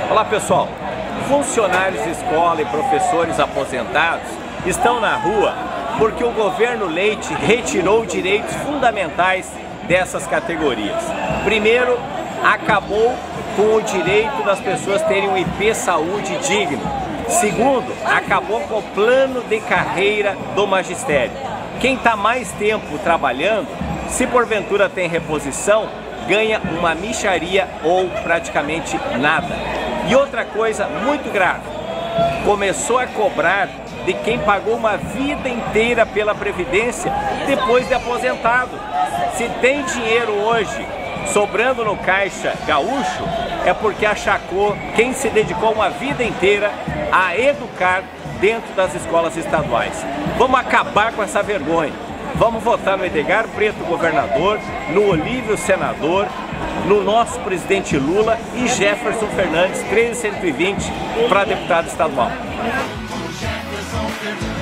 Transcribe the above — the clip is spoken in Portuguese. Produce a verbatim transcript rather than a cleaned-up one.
Olá pessoal, funcionários de escola e professores aposentados estão na rua porque o governo Leite retirou direitos fundamentais dessas categorias. Primeiro, acabou com o direito das pessoas terem um I P Saúde digno. Segundo, acabou com o plano de carreira do magistério. Quem está mais tempo trabalhando, se porventura tem reposição, ganha uma mixaria ou praticamente nada. E outra coisa muito grave, começou a cobrar de quem pagou uma vida inteira pela Previdência depois de aposentado. Se tem dinheiro hoje sobrando no Caixa Gaúcho, é porque achacou quem se dedicou uma vida inteira a educar dentro das escolas estaduais. Vamos acabar com essa vergonha. Vamos votar no Edgar Preto governador, no Olívio senador, no nosso presidente Lula e Jefferson Fernandes treze cento e vinte para deputado estadual.